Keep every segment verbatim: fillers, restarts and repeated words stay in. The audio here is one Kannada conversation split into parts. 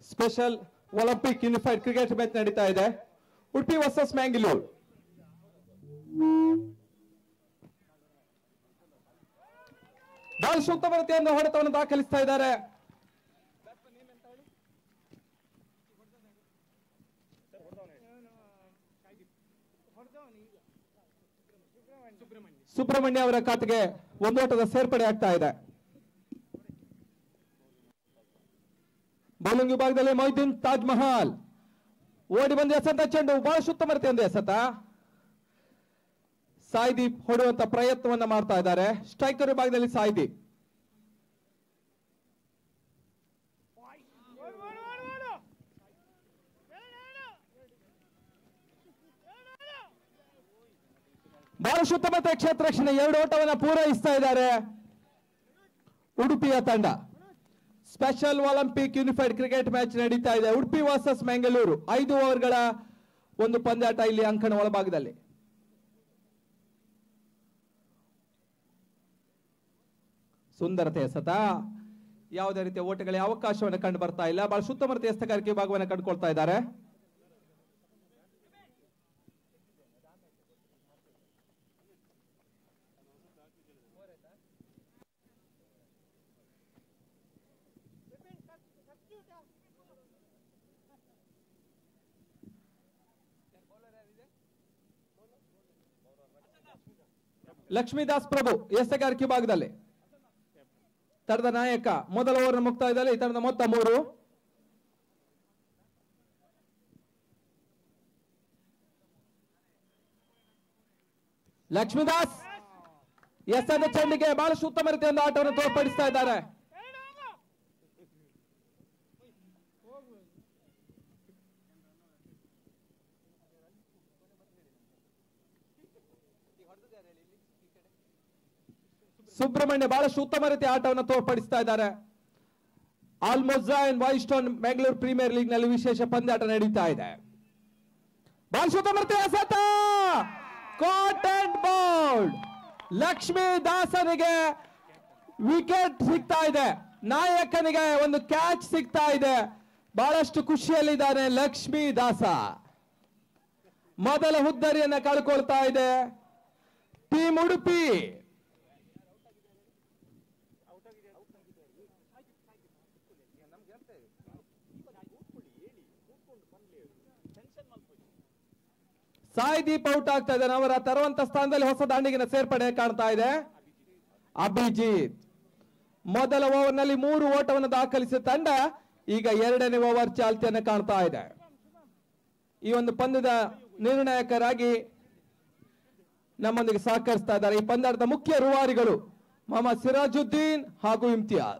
Special Olympic unified cricket match ನಡೀತಾ ಇದೆ. ಉಡುಪಿ ವರ್ಸಸ್ ಮ್ಯಾಂಗ್ಳೂರ್. ಬಹಳ ಸೂಕ್ತ ರೀತಿಯಿಂದ ಹೊಡೆತವನ್ನು ದಾಖಲಿಸ್ತಾ ಇದ್ದಾರೆ. ಸುಬ್ರಹ್ಮಣ್ಯ ಅವರ ಖಾತೆಗೆ ಒಂದು ಓಟದ ಸೇರ್ಪಡೆ ಆಗ್ತಾ ಇದೆ. ಬೌಲಿಂಗ್ ವಿಭಾಗದಲ್ಲಿ ಮೊಯ್ದೀನ್ ತಾಜ್ ಮಹಲ್ ಓಡಿ ಬಂದು ಎಸೆತ ಚೆಂಡು ಬಹಳ ಉತ್ತಮ ರೀತಿಯಿಂದ ಎಸೆತ. ಸಾಯಿದೀಪ್ ಹೊಡೆಯುವಂತ ಪ್ರಯತ್ನವನ್ನ ಮಾಡ್ತಾ ಇದ್ದಾರೆ. ಸ್ಟ್ರೈಕರ್ ವಿಭಾಗದಲ್ಲಿ ಸಾಯಿದೀಪ್. ಬಹಳ ಉತ್ತಮ ಕ್ಷೇತ್ರ ರಕ್ಷಣೆ ಎರಡು ಓಟವನ್ನ ಪೂರೈಸ್ತಾ ಇದ್ದಾರೆ ಉಡುಪಿಯ ತಂಡ. Special Olympic unified cricket match ನಡೀತಾ ಇದೆ. ಉಡುಪಿ ವರ್ಸಸ್ ಮ್ಯಾಂಗ್ಳೂರು. ಐದು ಓವರ್ಗಳ ಒಂದು ಪಂದ್ಯಾಟ ಇಲ್ಲಿ ಅಂಕಣ ಒಳಭಾಗದಲ್ಲಿ. ಸುಂದರತೆ ಎಸೆತ. ಯಾವುದೇ ರೀತಿಯ ಓಟಗಳಿಗೆ ಅವಕಾಶವನ್ನು ಕಂಡು ಬರ್ತಾ ಇಲ್ಲ. ಬಹಳ ಉತ್ತಮ ರೀತಿಯ ಎಸೆತಗಾರಿಕೆ ವಿಭಾಗವನ್ನು ಕಂಡುಕೊಳ್ತಾ ಇದ್ದಾರೆ. ಲಕ್ಷ್ಮೀದಾಸ್ ಪ್ರಭು ಎಸೆತಗಾರಿಕೆ ವಿಭಾಗದಲ್ಲಿ. ತಂಡದ ನಾಯಕ. ಮೊದಲ ಓವರ್ ಮುಕ್ತಾಯದಲ್ಲಿ ಈ ತಂಡದ ಮೊತ್ತ ಮೂರು. ಲಕ್ಷ್ಮೀದಾಸ್ ಎಸೆದ ಚೆಂಡಿಗೆ ಬಹಳ ಉತ್ತಮ ರೀತಿಯಿಂದ ಆಟವನ್ನು ತೋರ್ಪಡಿಸ್ತಾ ಇದ್ದಾರೆ. ಸುಬ್ರಹ್ಮಣ್ಯ ಬಹಳಷ್ಟು ಉತ್ತಮ ರೀತಿಯ ಆಟವನ್ನು ತೋರ್ಪಡಿಸ್ತಾ ಇದ್ದಾರೆ. ಆಲ್ಮೋಝೈನ್ ವೈಸ್ಟೋನ್ ಬೆಂಗಳೂರು ಪ್ರೀಮಿಯರ್ ಲೀಗ್ ನಲ್ಲಿ ವಿಶೇಷ ಪಂದ್ಯಾಟ ನಡೀತಾ ಇದೆ. ಬಹಳ ಉತ್ತಮ ರೀತಿಯ ಎಸೆತ. Caught and bowled. ಲಕ್ಷ್ಮೀ ದಾಸನಿಗೆ ವಿಕೆಟ್ ಸಿಗ್ತಾ ಇದೆ. ನಾಯಕನಿಗೆ ಒಂದು ಕ್ಯಾಚ್ ಸಿಗ್ತಾ ಇದೆ. ಬಹಳಷ್ಟು ಖುಷಿಯಲ್ಲಿದ್ದಾನೆ ಲಕ್ಷ್ಮೀ ದಾಸ. ಮೊದಲ ಹುದ್ದರಿಯನ್ನ ಕಳ್ಕೊಳ್ತಾ ಇದೆ ಟೀಮ್ ಉಡುಪಿ. ಸಾಯಿದೀಪ್ ಔಟ್ ಆಗ್ತಾ ಇದ್ದಾನೆ. ಅವರ ತರುವಂತ ಸ್ಥಾನದಲ್ಲಿ ಹೊಸ ದಾಂಡಿಗಿನ ಸೇರ್ಪಡೆ ಕಾಣ್ತಾ ಇದೆ ಅಭಿಜಿತ್. ಮೊದಲ ಓವರ್ ನಲ್ಲಿ ಮೂರು ಓಟವನ್ನು ದಾಖಲಿಸಿದ ತಂಡ ಈಗ ಎರಡನೇ ಓವರ್ ಚಾಲ್ತಿಯನ್ನು ಕಾಣ್ತಾ ಇದೆ. ಈ ಒಂದು ಪಂದ್ಯದ ನಿರ್ಣಾಯಕರಾಗಿ ನಮ್ಮೊಂದಿಗೆ ಸಹಕರಿಸ್ತಾ ಇದ್ದಾರೆ ಈ ಪಂದ್ಯದ ಮುಖ್ಯ ರೂವಾರಿಗಳು ಮೊಹಮ್ಮದ್ ಸಿರಾಜುದ್ದೀನ್ ಹಾಗೂ ಇಮ್ತಿಯಾಜ್.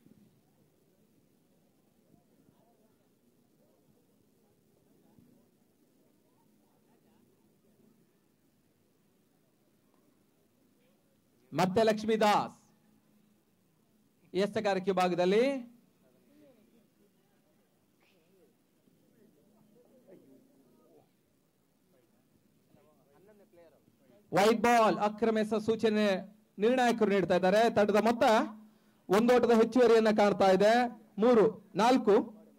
ಮತ್ತೆ ಲಕ್ಷ್ಮೀದಾಸ್ ಎಸೆತಗಾರಿಕೆ ವಿಭಾಗದಲ್ಲಿ. White ball. ಅಕ್ರಮ ಎಸೆತ ಸೂಚನೆ ನಿರ್ಣಾಯಕರು ನೀಡ್ತಾ ಇದ್ದಾರೆ. ತಂಡದ ಮೊತ್ತ ಒಂದೋಟದ ಹೆಚ್ಚುವರಿಯನ್ನ ಕಾಣ್ತಾ ಇದೆ. ಮೂರು ನಾಲ್ಕು.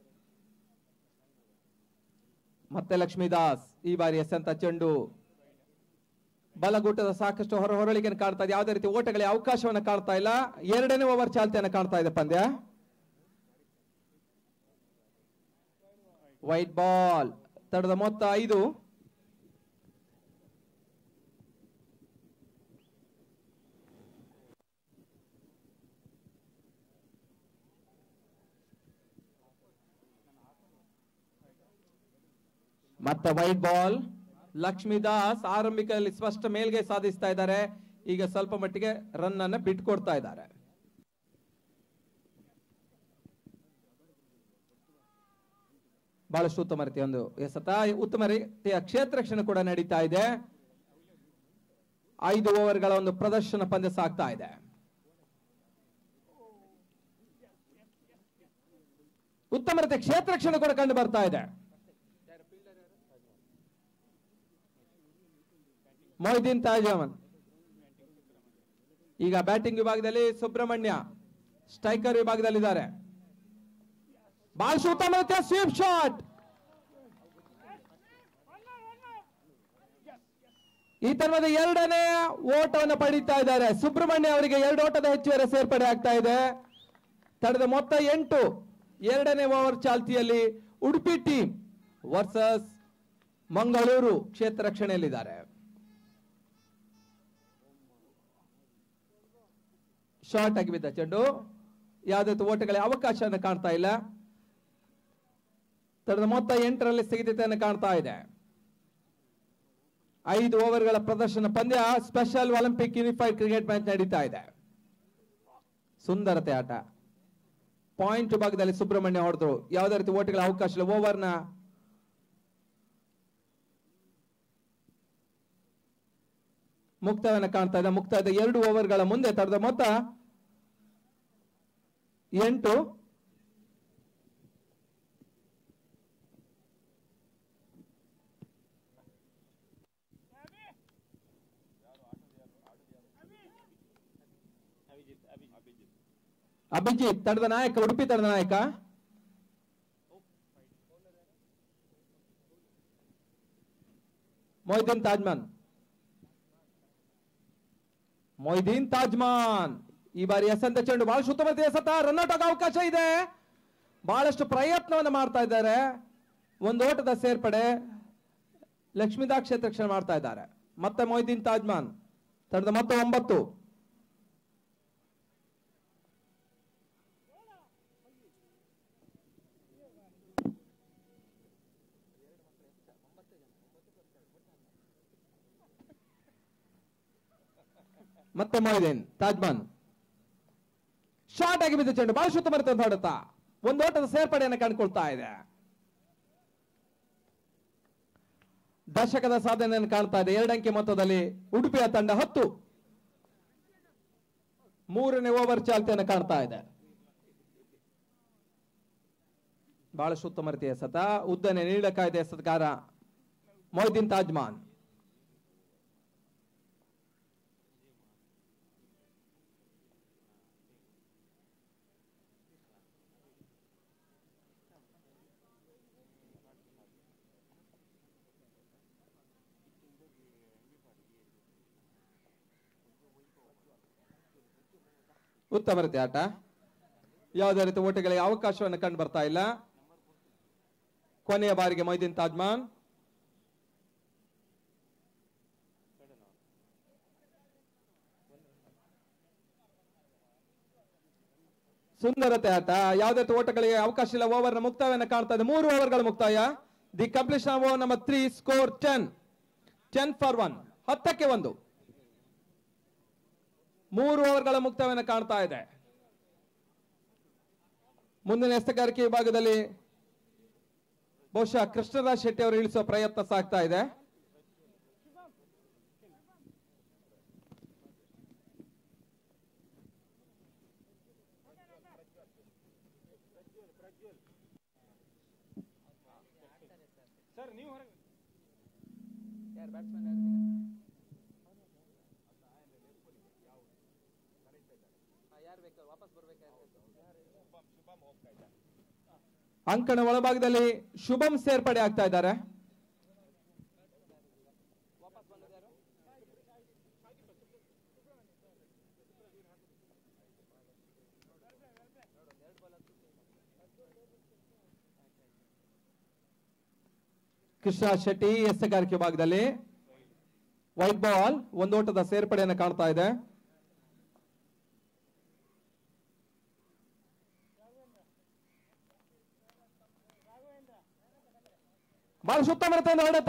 ಮತ್ತೆ ಲಕ್ಷ್ಮೀದಾಸ್ ಈ ಬಾರಿ ಎಸೆಂತ ಚೆಂಡು ಬಲಗೂಟದ ಸಾಕಷ್ಟು ಹೊರ ಹೊರಳಿಕೆಯನ್ನು ಕಾಣ್ತಾ ಇದೆ. ಯಾವುದೇ ರೀತಿ ಓಟಗಳಿಗೆ ಅವಕಾಶವನ್ನು ಕಾಣ್ತಾ ಇಲ್ಲ. ಎರಡನೇ ಓವರ್ ಚಾಲ್ತಿಯನ್ನು ಕಾಣ್ತಾ ಇದೆ ಪಂದ್ಯ. White ball. ತಂಡದ ಮೊತ್ತ ಐದು. ಮತ್ತೆ ವೈಟ್ ಬಾಲ್. ಲಕ್ಷ್ಮೀದಾಸ್ ಆರಂಭಿಕದಲ್ಲಿ ಸ್ಪಷ್ಟ ಮೇಲ್ಗೆ ಸಾಧಿಸ್ತಾ ಇದ್ದಾರೆ. ಈಗ ಸ್ವಲ್ಪ ಮಟ್ಟಿಗೆ ರನ್ ಅನ್ನು ಬಿಟ್ಕೊಡ್ತಾ ಇದ್ದಾರೆ. ಬಹಳಷ್ಟು ಉತ್ತಮ ರೀತಿಯ ಒಂದು ಎಸೆತ. ಉತ್ತಮ ರೀತಿಯ ಕ್ಷೇತ್ರ ರಕ್ಷಣೆ ಕೂಡ ನಡೀತಾ ಇದೆ. ಐದು ಓವರ್ಗಳ ಒಂದು ಪ್ರದರ್ಶನ ಪಂದ್ಯ ಸಾಗ್ತಾ ಇದೆ. ಉತ್ತಮ ರೀತಿಯ ಕ್ಷೇತ್ರ ರಕ್ಷಣೆ ಕೂಡ ಕಂಡು ಬರ್ತಾ ಇದೆ. ಮೊಯ್ದೀನ್ ತಾಜ್ ಅಹಮದ್ ಈಗ ಬ್ಯಾಟಿಂಗ್ ವಿಭಾಗದಲ್ಲಿ ಸುಬ್ರಹ್ಮಣ್ಯ ಸ್ಟ್ರೈಕರ್ ವಿಭಾಗದಲ್ಲಿದ್ದಾರೆ. ಬಾಲ್ ಶೂತ ಮತ್ತೆ ಸ್ವೀಪ್ ಶಾಟ್. ಈ ತರಹದ ಎರಡನೇ ಓಟವನ್ನು ಪಡೀತಾ ಇದ್ದಾರೆ. ಸುಬ್ರಹ್ಮಣ್ಯ ಅವರಿಗೆ ಎರಡು ಓಟದ ಹೆಚ್ಚುವರಿ ಸೇರ್ಪಡೆ ಆಗ್ತಾ ಇದೆ. ತಡೆದ ಮೊತ್ತ ಎಂಟು. ಎರಡನೇ ಓವರ್ ಚಾಲ್ತಿಯಲ್ಲಿ ಉಡುಪಿ ಟೀಮ್ ವರ್ಸಸ್ ಮಂಗಳೂರು ಕ್ಷೇತ್ರ ರಕ್ಷಣೆಯಲ್ಲಿದ್ದಾರೆ. ಶಾರ್ಟ್ ಆಗಿ ಬಿದ್ದ ಚೆಂಡು, ಯಾವುದೇ ಓಟಗಳ ಅವಕಾಶವನ್ನು ಕಾಣ್ತಾ ಇಲ್ಲ. ತಡೆದ ಮೊತ್ತ ಎಂಟರಲ್ಲಿ ಸ್ಥಗಿತತೆಯನ್ನು ಕಾಣ್ತಾ ಇದೆ. ಐದು ಓವರ್ಗಳ ಪ್ರದರ್ಶನ ಪಂದ್ಯ special Olympic unified cricket match ನಡೀತಾ ಇದೆ. ಸುಂದರತೆ ಆಟ. ಪಾಯಿಂಟ್ ಭಾಗದಲ್ಲಿ ಸುಬ್ರಹ್ಮಣ್ಯ ಹೊಡೆದ್ರು, ಯಾವುದೇ ರೀತಿ ಓಟಗಳ ಅವಕಾಶ ಇಲ್ಲ. ಓವರ್ನ ಮುಕ್ತಾಯವನ್ನು ಕಾಣ್ತಾ ಇದೆ. ಮುಕ್ತಾಯದ ಎರಡು ಓವರ್ಗಳ ಮುಂದೆ ತಡೆದ ಮೊತ್ತ ಎಂಟು. ಅಭಿಜಿತ್ ತಡೆದ ನಾಯಕ, ಉಡುಪಿ ತಡೆದ ನಾಯಕ. ಮೊಯ್ದೀನ್ ತಾಜ್ಮಾನ್ ಮೊಯ್ದೀನ್ ತಾಜ್ಮಾನ್ ಈ ಬಾರಿ ಎಸೆದ ಚೆಂಡು ಬಹಳ ಶುದ್ಧಮತಿ ಎಸೆತ. ರನ್ಔಟ್ ಆಗೋ ಅವಕಾಶ ಇದೆ. ಬಹಳಷ್ಟು ಪ್ರಯತ್ನವನ್ನು ಮಾಡ್ತಾ ಇದ್ದಾರೆ. ಒಂದು ಓಟದ ಸೇರ್ಪಡೆ ಲಕ್ಷ್ಮೀದಾ ಕ್ಷೇತ್ರ ರಕ್ಷಣೆ ಮಾಡ್ತಾ ಇದ್ದಾರೆ. ಮತ್ತೆ ಮೊಯ್ದೀನ್ ತಾಜ್ಮಾನ್ ತಡೆದ ಮೊತ್ತ ಒಂಬತ್ತು. ಮತ್ತೆ ಮೊಯ್ದೀನ್ ತಾಜ್ಮಾನ್ ಶಾರ್ಟ್ ಆಗಿ ಬಿದ್ದ ಚೆಂಡು ಬಹಳ ಶುದ್ಧ ಮರೆತ ಹೊಡೆತ. ಒಂದು ಓಟದ ಸೇರ್ಪಡೆಯನ್ನು ಕಂಡುಕೊಳ್ತಾ ಇದೆ. ದಶಕದ ಸಾಧನೆಯನ್ನು ಕಾಣ್ತಾ ಇದೆ. ಎರಡಂಕೆ ಮೊತ್ತದಲ್ಲಿ ಉಡುಪಿಯ ತಂಡ ಹತ್ತು. ಮೂರನೇ ಓವರ್ ಚಾಲ್ತಿಯನ್ನು ಕಾಣ್ತಾ ಇದೆ. ಬಹಳಷ್ಟು ಉತ್ತಮ ರೀತಿಯ ಎಸೆತ. ಉದ್ದನೆ ನೀಡಕಾಯ್ದೆ ಎಸೆತಗಾರ ಮೊಯ್ದೀನ್ ತಾಜ್ಮಾನ್. ಉತ್ತಮ ರೀತಿ ಆಟ. ಯಾವುದೇ ರೀತಿ ಓಟಗಳಿಗೆ ಅವಕಾಶವನ್ನು ಕಂಡು ಬರ್ತಾ ಇಲ್ಲ. ಕೊನೆಯ ಬಾರಿಗೆ ಮೊಯ್ದೀನ್ ತಾಜ್ಮಾನ್. ಸುಂದರತೆ ಆಟ. ಯಾವುದೇ ಓಟಗಳಿಗೆ ಅವಕಾಶ ಇಲ್ಲ. ಓವರ್ನ ಮುಕ್ತಾಯವನ್ನು ಕಾಣ್ತಾ ಇದೆ. ಮೂರು ಓವರ್ಗಳ ಮುಕ್ತಾಯ. The completion over number three. Score ten. Ten for one. ಹತ್ತಕ್ಕೆ ಒಂದು. ಮೂರು ಓವರ್ಗಳ ಮುಕ್ತಾಯವನ್ನು ಕಾಣ್ತಾ ಇದೆ. ಮುಂದಿನ ಎಸೆಗಾರಿಕೆ ವಿಭಾಗದಲ್ಲಿ ಬಹುಶಃ ಕೃಷ್ಣರಾಜ್ ಶೆಟ್ಟಿ ಅವರು ಇಳಿಸುವ ಪ್ರಯತ್ನ ಸಾಗ್ತಾ ಇದೆ. ಅಂಕಣ ಒಳಭಾಗದಲ್ಲಿ ಶುಭಂ ಸೇರ್ಪಡೆ ಆಗ್ತಾ ಇದ್ದಾರೆ. ಕೃಷ್ಣ ಶೆಟ್ಟಿ ಎಸೆಗಾರಿಕೆ ಭಾಗದಲ್ಲಿ ವೈಟ್ ಬಾಲ್. ಒಂದು ಓಟದ ಸೇರ್ಪಡೆಯನ್ನು ಕಾಣ್ತಾ ಇದೆ. ಬಹಳ ಸುತ್ತಮುತ್ತ ಹೊಡೆತ.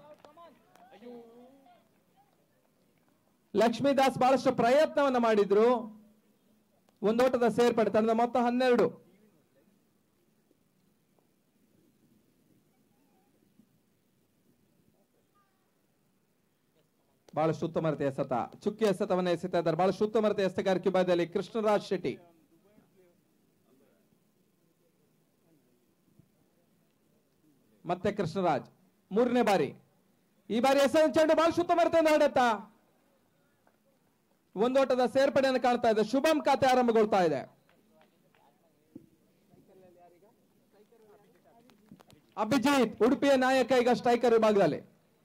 ಲಕ್ಷ್ಮೀದಾಸ್ ಬಹಳಷ್ಟು ಪ್ರಯತ್ನವನ್ನು ಮಾಡಿದ್ರು. ಒಂದೋಟದ ಸೇರ್ಪಡೆ. ತಂಡದ ಮೊತ್ತ ಹನ್ನೆರಡು. ಬಹಳಷ್ಟು ಉತ್ತಮತೆ ಎಸೆತ. ಚುಕ್ಕಿ ಎಸೆತವನ್ನು ಎಸೆತಾ ಇದ್ದಾರೆ. ಬಹಳಷ್ಟು ಉತ್ತಮತೆ ಎಸೆಗಾರಿಕೆ ವಿಭಾಗದಲ್ಲಿ ಕೃಷ್ಣರಾಜ್ ಶೆಟ್ಟಿ. ಮತ್ತೆ ಕೃಷ್ಣರಾಜ್ ಮೂರನೇ ಬಾರಿ. ಈ ಬಾರಿ ಎಸೆದ ಚೆಂಡು ಬಹಳ ಉತ್ತಮತೆಯಿಂದ ಹೊಡೆತ. ಒಂದೋಟದ ಸೇರ್ಪಡೆಯನ್ನು ಕಾಣ್ತಾ ಇದೆ. ಶುಭಂ ಖಾತೆ ಆರಂಭಗೊಳ್ತಾ ಇದೆ. ಅಭಿಜಿತ್ ಉಡುಪಿಯ ನಾಯಕ ಈಗ ಸ್ಟ್ರೈಕರ್ ವಿಭಾಗದಲ್ಲಿ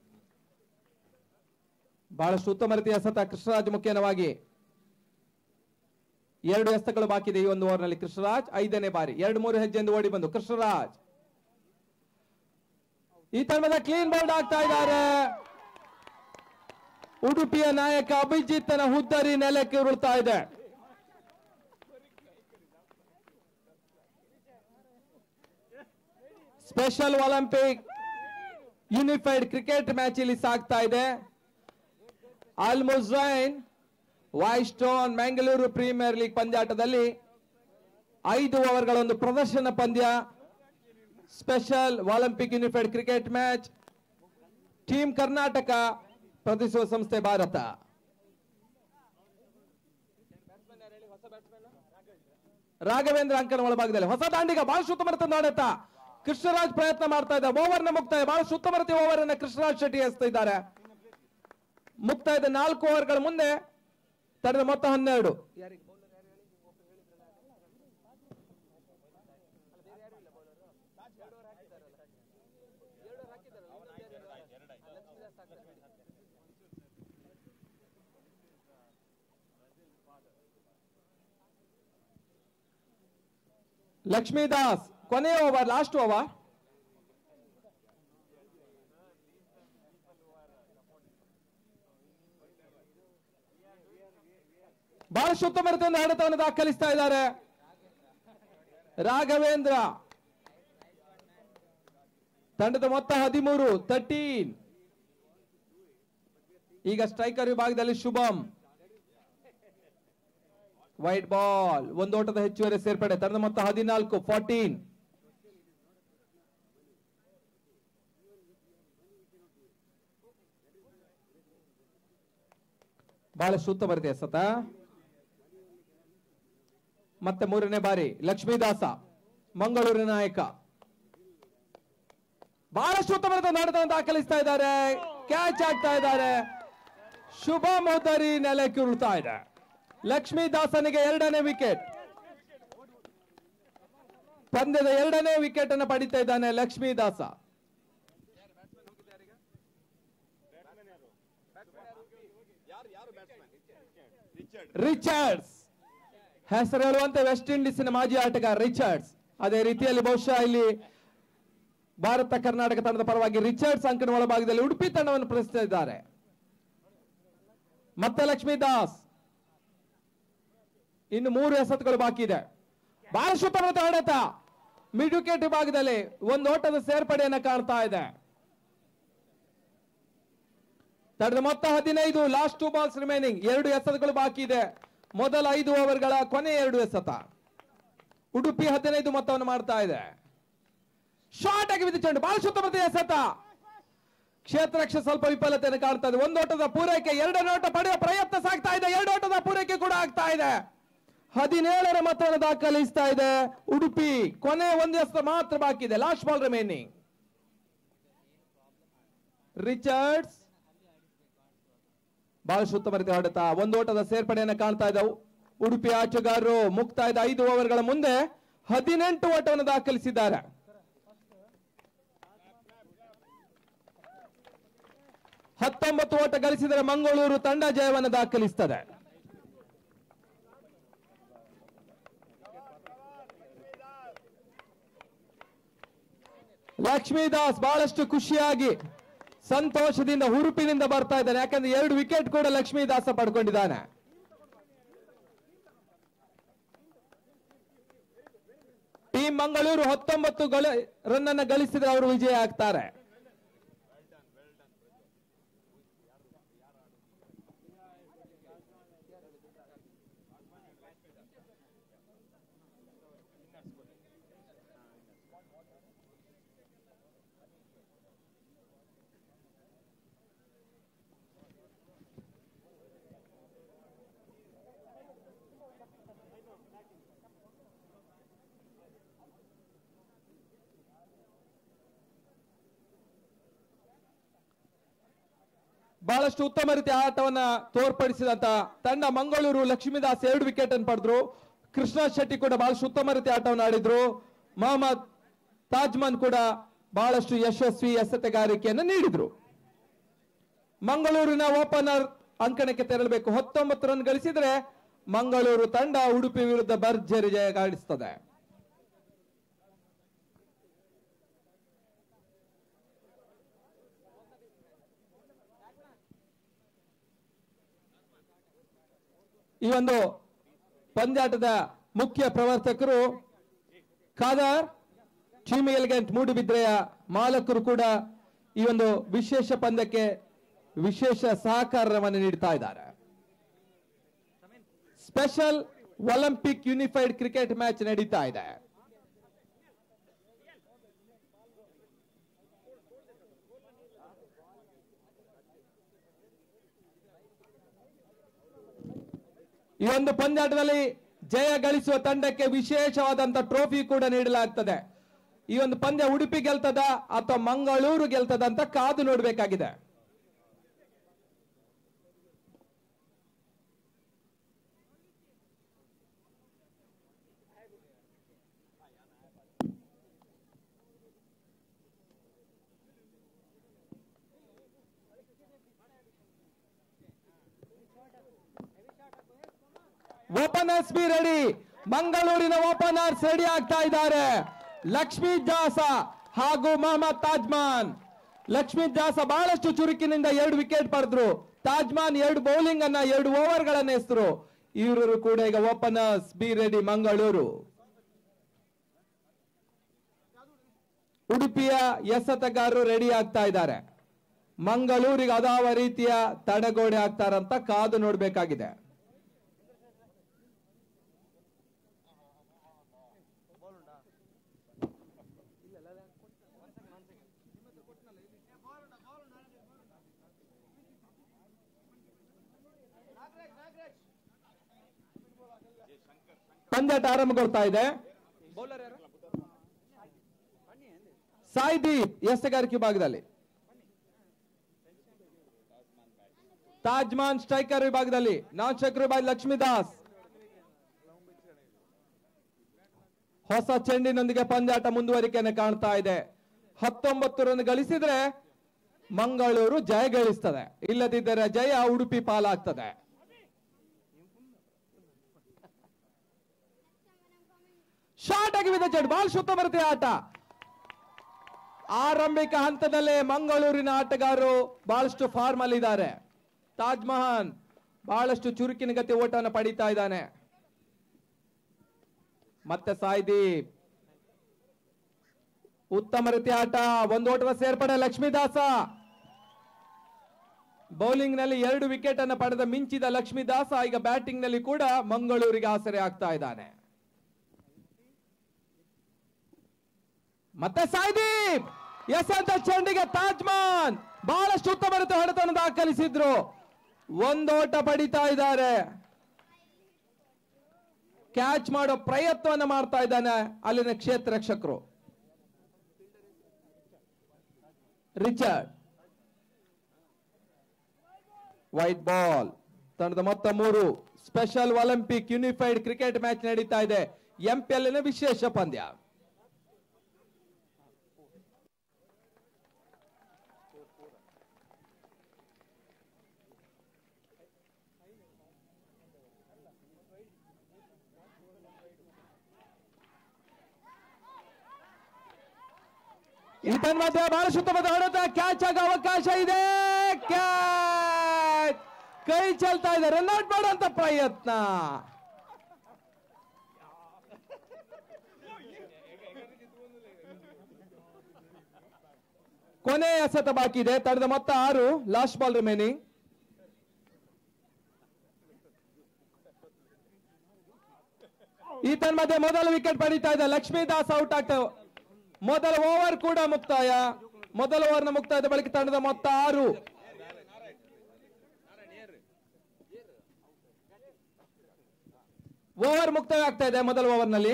ಬಹಳಷ್ಟು ಉತ್ತಮ ರೀತಿಯ ಎಸೆತ ಕೃಷ್ಣರಾಜ್ ಮುಖ್ಯವಾಗಿ ಎರಡು ಎಸೆತಗಳು ಬಾಕಿ ಇದೆ ಈ ಒಂದು ಓವರ್ನಲ್ಲಿ ಕೃಷ್ಣರಾಜ್ ಐದನೇ ಬಾರಿ ಎರಡು ಮೂರು ಹೆಜ್ಜೆಯಿಂದ ಓಡಿ ಬಂದು ಕೃಷ್ಣರಾಜ್ ಈ ತಂಡದ ಕ್ಲೀನ್ ಬೌಲ್ಡ್ ಆಗ್ತಾ ಇದ್ದಾರೆ ಉಡುಪಿಯ ನಾಯಕ ಅಭಿಜಿತ್ನ ಹುದ್ದರಿ ನೆಲಕ್ಕೆ ಉರುಳ್ತಾ ಇದೆ special Olympic unified cricket match ಇಲ್ಲಿ ಸಾಗ್ತಾ ಇದೆ ಅಲ್ ಮುಝೈನ್ ವೈಸ್ಟೋನ್ ಮ್ಯಾಂಗ್ಳೂರು ಪ್ರೀಮಿಯರ್ ಲೀಗ್ ಪಂದ್ಯಾಟದಲ್ಲಿ ಐದು ಓವರ್ಗಳ ಒಂದು ಪ್ರದರ್ಶನ ಪಂದ್ಯ special Olympic unified cricket match team Karnataka ಪ್ರತಿಸುವ ಸಂಸ್ಥೆ ಭಾರತ ರಾಘವೇಂದ್ರ ಅಂಕಣ ಒಳಭಾಗದಲ್ಲಿ ಹೊಸ ದಾಂಡಿಗ ಬಹಳ ಉತ್ತಮ ಆಡತ ಕೃಷ್ಣರಾಜ್ ಪ್ರಯತ್ನ ಮಾಡ್ತಾ ಇದ್ದಾರೆ ಓವರ್ ನ ಮುಕ್ತಾಯ ಬಹಳ ಉತ್ತಮ ರೀತಿಯ ಓವರ್ ಅನ್ನ ಕೃಷ್ಣರಾಜ್ ಶೆಟ್ಟಿ ಎಸ್ತಾ ಇದ್ದಾರೆ ಮುಕ್ತಾಯದ ನಾಲ್ಕು ಓವರ್ಗಳ ಮುಂದೆ ತಂಡದ ಮೊತ್ತ ಹನ್ನೆರಡು ಲಕ್ಷ್ಮೀದಾಸ್ ಕೊನೆಯ ಓವರ್ ಲಾಸ್ಟ್ ಓವರ್ ಬಹಳಷ್ಟು ಉತ್ತಮ ರೀತಿಯಿಂದ ಆಡತವನ್ನು ದಾಖಲಿಸ್ತಾ ಇದ್ದಾರೆ ರಾಘವೇಂದ್ರ ತಂಡದ ಮೊತ್ತ ಹದಿಮೂರು ತರ್ಟೀನ್ ಈಗ ಸ್ಟ್ರೈಕರ್ ವಿಭಾಗದಲ್ಲಿ ಶುಭಂ ವೈಟ್ ಬಾಲ್ ಒಂದು ಓಟದ ಹೆಚ್ಚುವರಿ ಸೇರ್ಪಡೆ ತಂಡದ ಮೊತ್ತ ಹದಿನಾಲ್ಕು ಫೋರ್ಟೀನ್ ಬಹಳಷ್ಟು ಉತ್ತಮ ರೀತಿಯ ಸತ ಮತ್ತೆ ಮೂರನೇ ಬಾರಿ ಲಕ್ಷ್ಮೀದಾಸ ಮಂಗಳೂರಿನ ನಾಯಕ ಬಹಳಷ್ಟು ಉತ್ತಮ ನಾಟಕವನ್ನು ದಾಖಲಿಸ್ತಾ ಇದ್ದಾರೆ ಕ್ಯಾಚ್ ಆಗ್ತಾ ಇದ್ದಾರೆ ಶುಭ ಮೋದರಿ ನೆಲಕ್ಕೆ ಉರುಳ್ತಾ ಇದೆ ಲಕ್ಷ್ಮೀದಾಸನಿಗೆ ಎರಡನೇ ವಿಕೆಟ್ ಪಂದ್ಯದ ಎರಡನೇ ವಿಕೆಟ್ ಅನ್ನು ಪಡಿತಾ ಇದ್ದಾನೆ ಲಕ್ಷ್ಮೀದಾಸ ರಿಚರ್ಡ್ಸ್ ಹೆಸರು ಹೇಳುವಂತೆ ವೆಸ್ಟ್ ಇಂಡೀಸಿನ ಮಾಜಿ ಆಟಗಾರ ರಿಚರ್ಡ್ಸ್ ಅದೇ ರೀತಿಯಲ್ಲಿ ಬಹುಶಃ ಇಲ್ಲಿ ಭಾರತ ಕರ್ನಾಟಕ ತಂಡದ ಪರವಾಗಿ ರಿಚರ್ಡ್ಸ್ ಅಂಕಣ ಒಳಭಾಗದಲ್ಲಿ ಉಡುಪಿ ತಂಡವನ್ನು ಪ್ರಶ್ನಿಸಿದ್ದಾರೆ ಮತ್ತೆ ಲಕ್ಷ್ಮೀದಾಸ್ ಇನ್ನು ಮೂರು ಎಸೆತಗಳು ಬಾಕಿ ಇದೆ ಬಹಳಷ್ಟು ಉತ್ತಮ ಆಡತ ಮಿಡ್ ವಿಕೆಟ್ ವಿಭಾಗದಲ್ಲಿ ಒಂದು ಓಟದ ಸೇರ್ಪಡೆಯನ್ನು ಕಾಣ್ತಾ ಇದೆ ತಂಡದ ಮೊತ್ತ ಹದಿನೈದು ಲಾಸ್ಟ್ ಟೂ ಬಾಲ್ಸ್ ರಿಮೈನಿಂಗ್ ಎರಡು ಎಸೆತಗಳು ಬಾಕಿ ಇದೆ ಮೊದಲ ಐದು ಓವರ್ಗಳ ಕೊನೆ ಎರಡು ಎಸೆತ ಉಡುಪಿ ಹದಿನೈದು ಮೊತ್ತವನ್ನು ಮಾಡ್ತಾ ಇದೆ ಶಾರ್ಟ್ ಆಗಿ ಬಿದ್ದು ಚೆಂಡು ಬಹಳ ಸುತ್ತಮುತ್ತ ಎಸೆತ ಕ್ಷೇತ್ರಕ್ಷ ಸ್ವಲ್ಪ ವಿಫಲತೆಯನ್ನು ಕಾಣ್ತಾ ಇದೆ ಒಂದು ಓಟದ ಪೂರೈಕೆ ಎರಡನೇ ಓಟ ಪಡೆಯುವ ಪ್ರಯತ್ನ ಸಾಗ್ತಾ ಇದೆ ಎರಡು ಓಟದ ಪೂರೈಕೆ ಕೂಡ ಆಗ್ತಾ ಇದೆ ಹದಿನೇಳರ ಮೊತ್ತವನ್ನು ದಾಖಲಿಸ್ತಾ ಇದೆ ಉಡುಪಿ ಕೊನೆ ಒಂದು ಎಸೆತ ಮಾತ್ರ ಬಾಕಿ ಇದೆ ಲಾಸ್ಟ್ ಬಾಲ್ ರಿಮೈನಿಂಗ್ ರಿಚರ್ಡ್ಸ್ ಬಹಳಷ್ಟು ಉತ್ತಮ ರೀತಿ ಹೊಡೆತ ಒಂದು ಓಟದ ಸೇರ್ಪಡೆಯನ್ನು ಕಾಣ್ತಾ ಇದ್ದವು ಉಡುಪಿ ಆಟಗಾರರು ಮುಕ್ತಾಯದ ಐದು ಓವರ್ಗಳ ಮುಂದೆ ಹದಿನೆಂಟು ಓಟವನ್ನು ದಾಖಲಿಸಿದ್ದಾರೆ ಹತ್ತೊಂಬತ್ತು ಓಟ ಗಳಿಸಿದರೆ ಮಂಗಳೂರು ತಂಡ ಜಯವನ್ನು ದಾಖಲಿಸುತ್ತದೆ ಲಕ್ಷ್ಮೀದಾಸ್ ಬಹಳಷ್ಟು ಖುಷಿಯಾಗಿ ಸಂತೋಷದಿಂದ ಹುರುಪಿನಿಂದ ಬರ್ತಾ ಇದ್ದಾನೆ ಯಾಕಂದ್ರೆ ಎರಡು ವಿಕೆಟ್ ಕೂಡ ಲಕ್ಷ್ಮೀದಾಸ ಪಡ್ಕೊಂಡಿದ್ದಾನೆ ಟೀಮ್ ಮಂಗಳೂರು ಹತ್ತೊಂಬತ್ತು ರನ್ ಅನ್ನು ಗಳಿಸಿದ್ರೆ ಅವರು ವಿಜಯ ಆಗ್ತಾರೆ ಬಹಳಷ್ಟು ಉತ್ತಮ ರೀತಿಯ ಆಟವನ್ನ ತೋರ್ಪಡಿಸಿದಂತ ತಂಡ ಮಂಗಳೂರು ಲಕ್ಷ್ಮೀದಾಸ್ ಎರಡು ವಿಕೆಟ್ ಅನ್ನು ಪಡೆದ್ರು ಕೃಷ್ಣ ಶೆಟ್ಟಿ ಕೂಡ ಬಹಳಷ್ಟು ಉತ್ತಮ ರೀತಿಯ ಆಟವನ್ನು ಆಡಿದ್ರು ಮೊಹಮ್ಮದ್ ತಾಜ್ಮನ್ ಕೂಡ ಬಹಳಷ್ಟು ಯಶಸ್ವಿ ಎಸೆತಗಾರಿಕೆಯನ್ನು ನೀಡಿದ್ರು. ಮಂಗಳೂರಿನ ಓಪನರ್ ಅಂಕಣಕ್ಕೆ ತೆರಳಬೇಕು. ಹತ್ತೊಂಬತ್ತು ರನ್ ಗಳಿಸಿದ್ರೆ ಮಂಗಳೂರು ತಂಡ ಉಡುಪಿ ವಿರುದ್ಧ ಭರ್ಜರಿ ಜಯ ಗಳಿಸುತ್ತದೆ. ಈ ಒಂದು ಪಂದ್ಯಾಟದ ಮುಖ್ಯ ಪ್ರವರ್ತಕರು ಖಾದರ್, ಟೀಮ್ ಎಲಿಗೆಂಟ್ ಮೂಡುಬಿದ್ರೆಯ ಮಾಲಕರು ಕೂಡ ಈ ಒಂದು ವಿಶೇಷ ಪಂದ್ಯಕ್ಕೆ ವಿಶೇಷ ಸಹಕಾರವನ್ನು ನೀಡ್ತಾ ಇದ್ದಾರೆ. Special Olympic unified cricket match ನಡೀತಾ ಇದೆ. ಈ ಒಂದು ಪಂದ್ಯಾಟದಲ್ಲಿ ಜಯ ಗಳಿಸುವ ತಂಡಕ್ಕೆ ವಿಶೇಷವಾದಂತಹ ಟ್ರೋಫಿ ಕೂಡ ನೀಡಲಾಗ್ತದೆ. ಈ ಒಂದು ಪಂದ್ಯ ಉಡುಪಿ ಗೆಲ್ತದ ಅಥವಾ ಮಂಗಳೂರು ಗೆಲ್ತದ ಅಂತ ಕಾದು ನೋಡಬೇಕಾಗಿದೆ. Openers be ready. ಮಂಗಳೂರಿನ ಓಪನರ್ಸ್ ರೆಡಿ ಆಗ್ತಾ ಇದ್ದಾರೆ. ಲಕ್ಷ್ಮೀ ಜಾಸ ಹಾಗೂ ಮೊಹಮ್ಮದ್ ತಾಜ್ಮಾನ್. ಲಕ್ಷ್ಮೀ ಜಾಸ ಬಹಳಷ್ಟು ಚುರುಕಿನಿಂದ ಎರಡು ವಿಕೆಟ್ ಪಡೆದ್ರು. ತಾಜ್ಮಾನ್ ಎರಡು ಬೌಲಿಂಗ್ ಅನ್ನ ಎರಡು ಓವರ್ ಗಳನ್ನ ಎಸ್ತರು. ಇವರು ಕೂಡ ಈಗ ಓಪನರ್ಸ್ ಬಿ ರೆಡಿ ಮಂಗಳೂರು. ಉಡುಪಿಯ ಎಸೆತಗಾರರು ರೆಡಿ ಆಗ್ತಾ ಇದ್ದಾರೆ. ಮಂಗಳೂರಿಗೆ ಅದಾವ ರೀತಿಯ ತಡೆಗೋಡೆ ಆಗ್ತಾರಂತ ಕಾದು ನೋಡ್ಬೇಕಾಗಿದೆ. ಪಂದ್ಯಾಟ ಆರಂಭಗೊಳ್ತಾ ಇದೆ. ಸಾಯಿದೀಪ್ ಎಸೆಗಾರಿಕೆ ವಿಭಾಗದಲ್ಲಿ, ತಾಜ್ಮಾನ್ ಸ್ಟ್ರೈಕರ್ ವಿಭಾಗದಲ್ಲಿ, ನಾನ್ ಸ್ಟ್ರೈಕರ್ ವಿಭಾಗದಲ್ಲಿ ಲಕ್ಷ್ಮೀದಾಸ್. ಹೊಸ ಚೆಂಡಿನೊಂದಿಗೆ ಪಂದ್ಯಾಟ ಮುಂದುವರಿಕೆಯನ್ನು ಕಾಣ್ತಾ ಇದೆ. ಹತ್ತೊಂಬತ್ತು ರನ್ ಗಳಿಸಿದ್ರೆ ಮಂಗಳೂರು ಜಯ ಗಳಿಸ್ತದೆ, ಇಲ್ಲದಿದ್ದರೆ ಜಯ ಉಡುಪಿ ಪಾಲಾಗ್ತದೆ. ಶಾರ್ಟ್ ಆಗಿ ಬಿದ್ದ ಚೆಂಡು, ಬಾಲ್ ಸುತ್ತ ಬರುತ್ತೆ ಆಟ. ಆರಂಭಿಕ ಹಂತದಲ್ಲೇ ಮಂಗಳೂರಿನ ಆಟಗಾರರು ಬಹಳಷ್ಟು ಫಾರ್ಮ್ ಅಲ್ಲಿ ಇದ್ದಾರೆ. ತಾಜ್ ಮಹಾನ್ ಬಹಳಷ್ಟು ಚುರುಕಿನ ಗತಿ ಓಟವನ್ನು ಪಡೀತಾ ಇದ್ದಾನೆ. ಮತ್ತೆ ಸಾಯಿದೀಪ್ ಉತ್ತಮ ರೀತಿಯ ಆಟ. ಒಂದು ಓಟದ ಸೇರ್ಪಡೆ ಲಕ್ಷ್ಮೀದಾಸ. ಬೌಲಿಂಗ್ ನಲ್ಲಿ ಎರಡು ವಿಕೆಟ್ ಅನ್ನು ಪಡೆದ ಮಿಂಚಿದ ಲಕ್ಷ್ಮೀದಾಸ ಈಗ ಬ್ಯಾಟಿಂಗ್ ನಲ್ಲಿ ಕೂಡ ಮಂಗಳೂರಿಗೆ ಆಸರೆ ಆಗ್ತಾ ಇದ್ದಾನೆ. ಮತ್ತೆ ಸಾಯಿದೀಪ್ ಎಸೆದ ಚೆಂಡಿಗೆ ತಾಜ್ಮಾನ್ ಬಹಳಷ್ಟು ಉತ್ತಮ ರೀತಿಯ ಹೊಡೆತವನ್ನು ದಾಖಲಿಸಿದ್ರು. ಒಂದು ಓಟ ಪಡಿತಾ ಇದ್ದಾರೆ. ಕ್ಯಾಚ್ ಮಾಡೋ ಪ್ರಯತ್ನವನ್ನು ಮಾಡ್ತಾ ಇದ್ದಾನೆ ಅಲ್ಲಿನ ಕ್ಷೇತ್ರ ರಕ್ಷಕರು. Richard white ball. ತಂಡದ ಮೊತ್ತ ಮೂರು. Special Olympic unified cricket match ನಡೀತಾ ಇದೆ. ಎಂಪಿಎಲ್ ವಿಶೇಷ ಪಂದ್ಯ. ಈ ಮಧ್ಯೆ ಬಹಳಷ್ಟು ಉತ್ತಮವಾದ ಹೊಡೆತ. ಕ್ಯಾಚ್ ಆಗೋ ಅವಕಾಶ ಇದೆ. ಕ್ಯಾಚ್ ಕೈ ಚೆಲ್ತಾ ಇದೆ. ರನ್ಔಟ್ ಮಾಡುವಂತ ಪ್ರಯತ್ನ. ಕೊನೆ ಎಸೆತ ಬಾಕಿ ಇದೆ. ತಂಡದ ಮೊತ್ತ ಆರು. Last ball remaining. ಈ ಮಧ್ಯೆ ಮೊದಲ ವಿಕೆಟ್ ಪಡೀತಾ ಇದೆ. ಲಕ್ಷ್ಮೀದಾಸ್ ಔಟ್ ಆಗ್ತವೆ. ಮೊದಲ ಓವರ್ ಕೂಡ ಮುಕ್ತಾಯ. ಮೊದಲ ಓವರ್ನ ಮುಕ್ತಾಯದ ಬಳಿಕ ತಂಡದ ಮೊತ್ತ ಆರು. ಓವರ್ ಮುಕ್ತಾಯ ಆಗ್ತಾ ಇದೆ ಮೊದಲ ಓವರ್ನಲ್ಲಿ.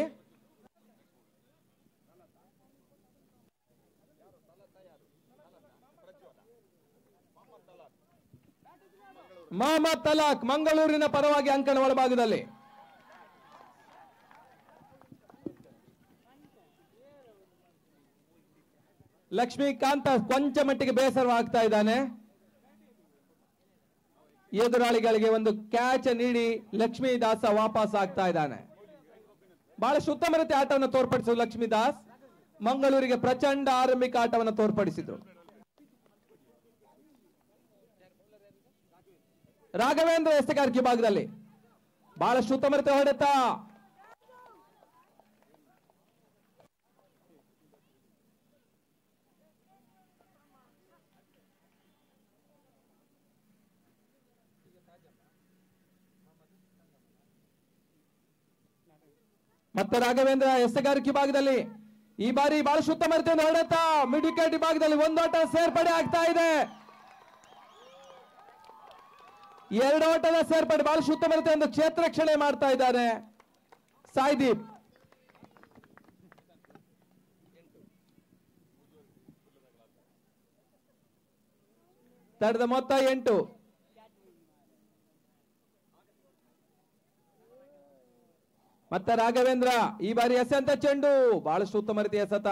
ಮೊಹಮ್ಮದ್ ತಲಾಕ್ ಮಂಗಳೂರಿನ ಪರವಾಗಿ ಅಂಕಣ ಒಳಭಾಗದಲ್ಲಿ. ಲಕ್ಷ್ಮೀಕಾಂತ ಕೊಂಚ ಮಟ್ಟಿಗೆ ಬೇಸರವಾಗ್ತಾ ಇದ್ದಾನೆ. ಎದುರಾಳಿಗಳಿಗೆ ಒಂದು ಕ್ಯಾಚ್ ನೀಡಿ ಲಕ್ಷ್ಮೀದಾಸ ವಾಪಸ್ ಆಗ್ತಾ ಇದ್ದಾನೆ. ಬಹಳಷ್ಟು ಉತ್ತಮ ರೀತಿಯ ಆಟವನ್ನು ತೋರ್ಪಡಿಸಿದ್ರು ಲಕ್ಷ್ಮೀದಾಸ್. ಮಂಗಳೂರಿಗೆ ಪ್ರಚಂಡ ಆರಂಭಿಕ ಆಟವನ್ನು ತೋರ್ಪಡಿಸಿದ್ರು. ರಾಘವೇಂದ್ರ ಎಸೆಗಾರಿಕೆ ಭಾಗದಲ್ಲಿ ಬಹಳಷ್ಟು ಉತ್ತಮ ರೀತಿಯ ಹೊಡೆತ. ಮತ್ತೆ ರಾಘವೇಂದ್ರ ಎಸೆಗಾರಿಕೆ ಭಾಗದಲ್ಲಿ ಈ ಬಾರಿ ಬಹಳಷ್ಟು ಉತ್ತಮ ರೀತಿಯಿಂದ ಹೊಡೆತ. ಮಿಡ್ ವಿಕೆಟ್ ಭಾಗದಲ್ಲಿ ಒಂದು ಆಟ ಸೇರ್ಪಡೆ ಆಗ್ತಾ ಇದೆ. ಎರಡು ಓಟದ ಸೇರ್ಪಡೆ ಬಹಳಷ್ಟು ಉತ್ತಮ ರೀತಿಯಿಂದ ಕ್ಷೇತ್ರ ರಕ್ಷಣೆ ಮಾಡ್ತಾ ಇದ್ದಾರೆ ಸಾಯಿದೀಪ್. ತಡೆದ ಮೊತ್ತ ಎಂಟು. ಮತ್ತೆ ರಾಘವೇಂದ್ರ ಈ ಬಾರಿ ಎಸೆಂತ ಚೆಂಡು ಬಹಳಷ್ಟು ಉತ್ತಮ ರೀತಿಯ ಎಸೆತ.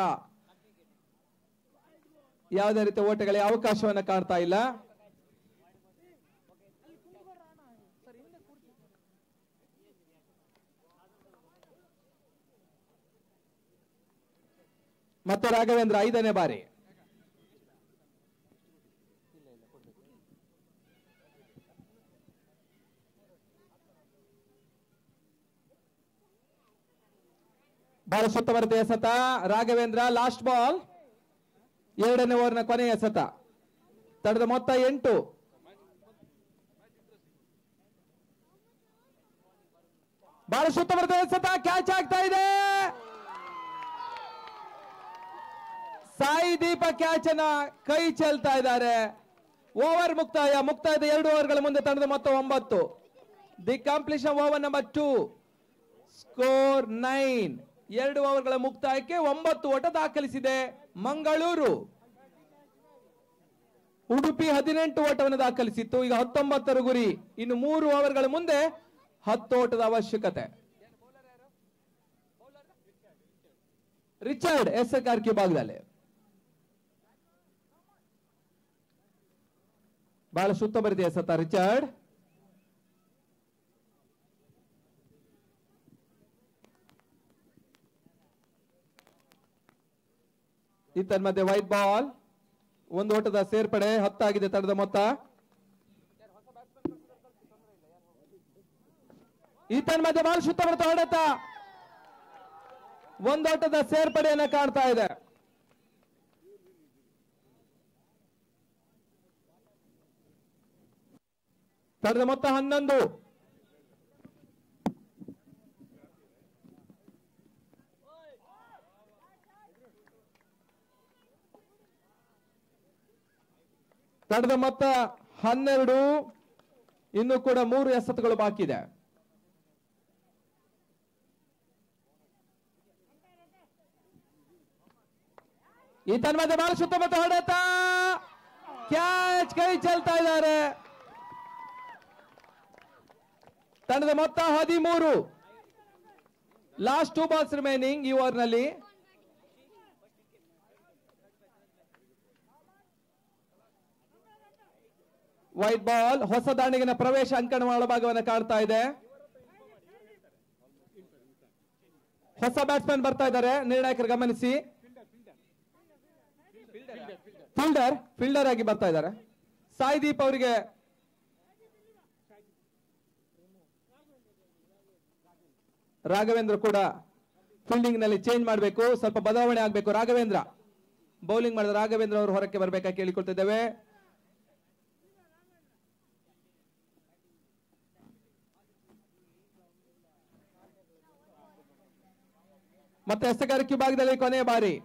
ಯಾವುದೇ ರೀತಿಯ ಓಟಗಳಿಗೆ ಅವಕಾಶವನ್ನ ಕಾಣ್ತಾ ಇಲ್ಲ. ಮತ್ತೆ ರಾಘವೇಂದ್ರ ಐದನೇ ಬಾರಿ. ಬಹಳ ಉತ್ತಮ ರೀತಿಯ ಎಸೆತ ರಾಘವೇಂದ್ರ. ಲಾಸ್ಟ್ ಬಾಲ್, ಎರಡನೇ ಓವರ್ನ ಕೊನೆಯ ಎಸೆತ. ತಡೆದ ಮೊತ್ತ ಎಂಟು. ಬಹಳ ಉತ್ತಮ ರೀತಿಯ ಎಸೆತ, ಕ್ಯಾಚ್ ಆಗ್ತಾ ಇದೆ. ಸಾಯಿದೀಪ ಕ್ಯಾಚ್ ಅನ್ನ ಕೈ ಚೆಲ್ತಾ ಇದ್ದಾರೆ. ಓವರ್ ಮುಕ್ತಾಯ. ಮುಕ್ತಾಯದ ಎರಡು ಓವರ್ಗಳ ಮುಂದೆ ತಂಡದ ಮೊತ್ತ ಒಂಬತ್ತು. The completion over number two, score nine. ಎರಡು ಓವರ್ಗಳ ಮುಕ್ತಾಯಕ್ಕೆ ಒಂಬತ್ತು ಓಟ ದಾಖಲಿಸಿದೆ ಮಂಗಳೂರು. ಉಡುಪಿ ಹದಿನೆಂಟು ಓಟವನ್ನು ದಾಖಲಿಸಿತ್ತು. ಈಗ ಹತ್ತೊಂಬತ್ತರ ಗುರಿ. ಇನ್ನು ಮೂರು ಓವರ್ಗಳ ಮುಂದೆ ಹತ್ತು ಓಟದ ಅವಶ್ಯಕತೆ. ರಿಚರ್ಡ್ ಎಸೆಗಾರಿಕೆ ಭಾಗದಲ್ಲಿ ಬಹಳ ಉತ್ತಮ ರೀತಿಯ ಎಸೆತ ರಿಚರ್ಡ್. ಇತ್ತ ಮಧ್ಯೆ ವೈಟ್ ಬಾಲ್. ಒಂದು ಓಟದ ಸೇರ್ಪಡೆ. ಹತ್ತಾಗಿದೆ ತಡೆದ ಮೊತ್ತ. ಈತನ ಮಧ್ಯೆ ಬಹಳ ಉತ್ತಮ ರೀತಿಯ ಹೊಡೆತ. ಒಂದು ಓಟದ ಸೇರ್ಪಡೆಯನ್ನ ಕಾಣ್ತಾ ಇದೆ. ತಡೆದ ಮೊತ್ತ ಹನ್ನೊಂದು. ತಡೆದ ಮೊತ್ತ ಹನ್ನೆರಡು. ಇನ್ನು ಕೂಡ ಮೂರು ಎಸೆತಗಳು ಬಾಕಿ ಇದೆ. ಈ ತನ್ನ ಮಧ್ಯೆ ಬಹಳ ಸುತ್ತಮುತ್ತ ಹೊಡೆತ. ಕ್ಯಾಚ್ ಕೈ ಚೆಲ್ತಾ ಇದ್ದಾರೆ. ತಂಡದ ಮೊತ್ತ ಹದಿಮೂರು. ಲಾಸ್ಟ್ ಟೂ ಬಾಲ್ಸ್ ರಿಮೈನಿಂಗ್ ಈ ಓವರ್ ನಲ್ಲಿ. White ball. ಹೊಸ ದಾಂಡಿಗಿನ ಪ್ರವೇಶ ಅಂಕಣ ಒಳಭಾಗವನ್ನು ಕಾಣ್ತಾ ಇದೆ. ಹೊಸ ಬ್ಯಾಟ್ಸ್ಮನ್ ಬರ್ತಾ ಇದ್ದಾರೆ, ನಿರ್ಣಾಯಕರು ಗಮನಿಸಿ. ಫೀಲ್ಡರ್ ಫೀಲ್ಡರ್ ಆಗಿ ಬರ್ತಾ ಇದ್ದಾರೆ. ಸಾಯಿದೀಪ್ ಅವರಿಗೆ ರಾಘವೇಂದ್ರ ಕೂಡ ಫೀಲ್ಡಿಂಗ್ ನಲ್ಲಿ ಚೇಂಜ್ ಮಾಡಬೇಕು, ಸ್ವಲ್ಪ ಬದಲಾವಣೆ ಆಗಬೇಕು. ರಾಘವೇಂದ್ರ ಬೌಲಿಂಗ್ ಮಾಡಿದ ರಾಘವೇಂದ್ರ ಅವರು ಹೊರಕ್ಕೆ ಬರಬೇಕಾಗಿ ಕೇಳಿಕೊಳ್ತಿದ್ದೇವೆ. ಮತ್ತೆ ಎಸೆಗಾರಿಕೆ ಭಾಗದಲ್ಲಿ ಕೊನೆಯ ಬಾರಿ.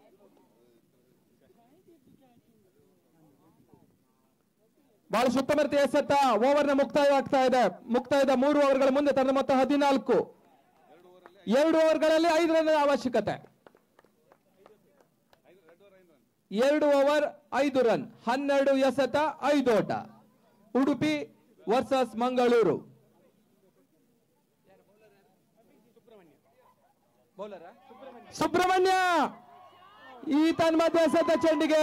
ಬಹಳ ಉತ್ತಮ ರೀತಿಯ ಎಸೆತ. ಓವರ್ನ ಮುಕ್ತಾಯ ಆಗ್ತಾ ಇದೆ. ಮುಕ್ತಾಯದ ಮೂರು ಓವರ್ಗಳ ಮುಂದೆ ತಂಡ ಮೊತ್ತ ಹದಿನಾಲ್ಕು. ಎರಡು ಓವರ್ಗಳಲ್ಲಿ ಐದು ರನ್ ಅವಶ್ಯಕತೆ. ಎರಡು ಓವರ್ ಐದು ರನ್, ಹನ್ನೆರಡು ಎಸೆತ, ಐದು ಓಟ. ಉಡುಪಿ ವರ್ಸಸ್ ಮಂಗಳೂರು. ಸುಬ್ರಹ್ಮಣ್ಯ ಈ ತನ್ಮಧ್ಯೆ ಎಸೆದ ಚೆಂಡಿಗೆ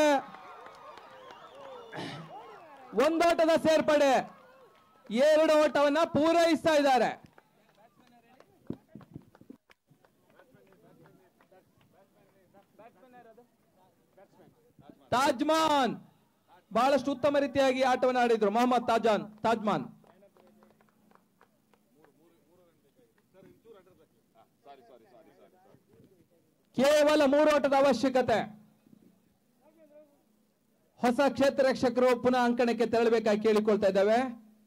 ಒಂದೋಟದ ಸೇರ್ಪಡೆ, ಎರಡು ಓಟವನ್ನ ಪೂರೈಸ್ತಾ ಇದ್ದಾರೆ. ತಾಜ್ಮಾನ್ ಬಹಳಷ್ಟು ಉತ್ತಮ ರೀತಿಯಾಗಿ ಆಟವನ್ನು ಆಡಿದ್ರು. ಮೊಹಮ್ಮದ್ ತಾಜಾನ್ ತಾಜ್ಮಾನ್ ಕೇವಲ ಮೂರು ಓಟದ ಅವಶ್ಯಕತೆ. ಹೊಸ ಕ್ಷೇತ್ರ ರಕ್ಷಕರು ಪುನಃ ಅಂಕಣಕ್ಕೆ ತೆರಳಬೇಕಾಗಿ ಕೇಳಿಕೊಳ್ತಾ ಇದ್ದಾವೆ.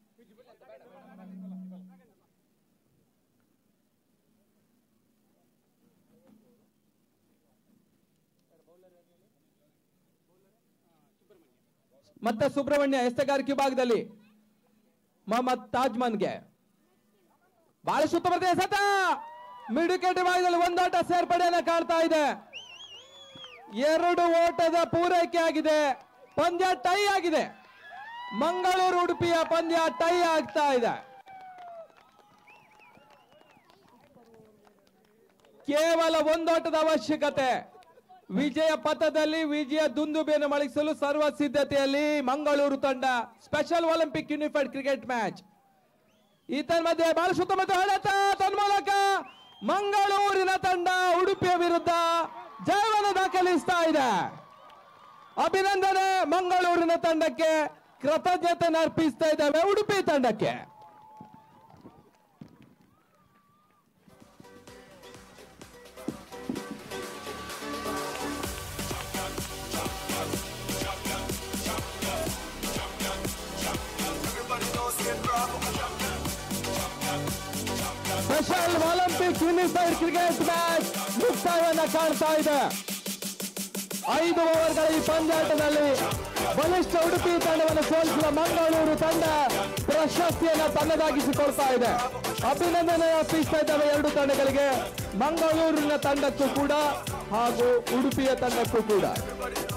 ಮತ್ತೆ ಸುಬ್ರಹ್ಮಣ್ಯ ಎಸ್ತಗಾರಿಕೆ ಭಾಗದಲ್ಲಿ ಮೊಹಮ್ಮದ್ ತಾಜ್ಮನ್ಗೆ ಬಹಳ ಸುತ್ತಮುತ್ತ ಎಸೆತ, ಮಿಡುಕೆಟಿ ಭಾಗದಲ್ಲಿ ಒಂದೋಟ ಸೇರ್ಪಡೆಯನ್ನು ಕಾಣ್ತಾ ಇದೆ. ಎರಡು ಓಟದ ಪೂರೈಕೆ ಆಗಿದೆ. ಪಂದ್ಯ ಟೈ ಆಗಿದೆ. ಮಂಗಳೂರು ಉಡುಪಿಯ ಪಂದ್ಯ ಟೈ ಆಗ್ತಾ ಇದೆ. ಕೇವಲ ಒಂದೋಟದ ಅವಶ್ಯಕತೆ. ವಿಜಯ ಪಥದಲ್ಲಿ ವಿಜಯ ದುಂದುಬಿಯನ್ನು ಮೊಳಗಿಸಲು ಸರ್ವ ಸಿದ್ಧತೆಯಲ್ಲಿ ಮಂಗಳೂರು ತಂಡ. Special Olympic unified cricket match. ಈ ತನ್ಮಧ್ಯೆ ಬಹಳ ಸುತ್ತಮುತ್ತ ಹೊಡೆತ, ತನ್ಮೂಲಕ ಮಂಗಳೂರಿನ ತಂಡ ಉಡುಪಿಯ ವಿರುದ್ಧ ಜಯವನ್ನು ದಾಖಲಿಸ್ತಾ ಇದೆ. ಅಭಿನಂದನೆ ಮಂಗಳೂರಿನ ತಂಡಕ್ಕೆ, ಕೃತಜ್ಞತೆ ಅರ್ಪಿಸ್ತಾ ಇದ್ದೇವೆ ಉಡುಪಿ ತಂಡಕ್ಕೆ. Special Olympic unified cricket match ಮುಕ್ತಾಯವನ್ನು ಕಾಣ್ತಾ ಇದೆ. ಐದು ಓವರ್ಗಳ ಈ ಪಂದ್ಯಾಟದಲ್ಲಿ ಬಲಿಷ್ಠ ಉಡುಪಿ ತಂಡವನ್ನು ಸೋಲಿಸಿದ ಮಂಗಳೂರು ತಂಡ ಪ್ರಶಸ್ತಿಯನ್ನು ತನ್ನದಾಗಿಸಿಕೊಳ್ತಾ ಇದೆ. ಅಭಿನಂದನೆ ಅರ್ಪಿಸ್ತಾ ಇದ್ದಾವೆ ಎರಡು ತಂಡಗಳಿಗೆ, ಮಂಗಳೂರಿನ ತಂಡಕ್ಕೂ ಕೂಡ ಹಾಗೂ ಉಡುಪಿಯ ತಂಡಕ್ಕೂ ಕೂಡ.